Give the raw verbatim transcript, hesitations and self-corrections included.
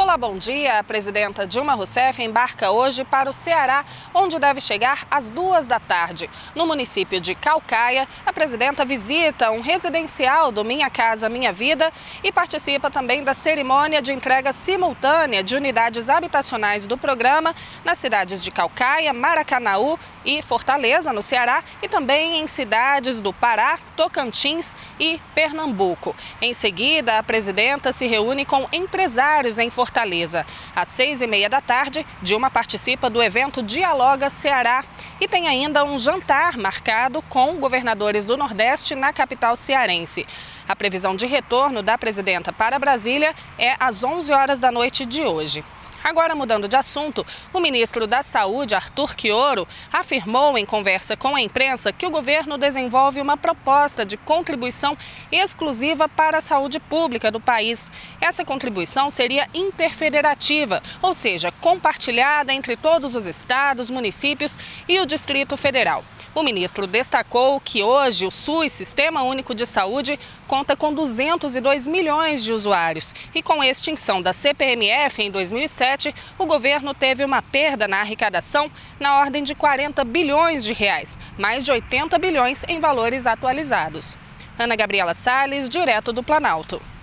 Olá, bom dia. A presidenta Dilma Rousseff embarca hoje para o Ceará, onde deve chegar às duas da tarde. No município de Caucaia, a presidenta visita um residencial do Minha Casa Minha Vida e participa também da cerimônia de entrega simultânea de unidades habitacionais do programa nas cidades de Caucaia, Maracanaú e Fortaleza, no Ceará, e também em cidades do Pará, Tocantins e Pernambuco. Em seguida, a presidenta se reúne com empresários em Fortaleza. Às seis e meia da tarde, Dilma participa do evento Dialoga Ceará e tem ainda um jantar marcado com governadores do Nordeste na capital cearense. A previsão de retorno da presidenta para Brasília é às onze horas da noite de hoje. Agora, mudando de assunto, o ministro da Saúde, Arthur Quiorio, afirmou em conversa com a imprensa que o governo desenvolve uma proposta de contribuição exclusiva para a saúde pública do país. Essa contribuição seria interfederativa, ou seja, compartilhada entre todos os estados, municípios e o Distrito Federal. O ministro destacou que hoje o SUS, Sistema Único de Saúde, conta com duzentos e dois milhões de usuários. E com a extinção da C P M F em dois mil e sete, o governo teve uma perda na arrecadação na ordem de quarenta bilhões de reais, mais de oitenta bilhões em valores atualizados. Ana Gabriela Salles, direto do Planalto.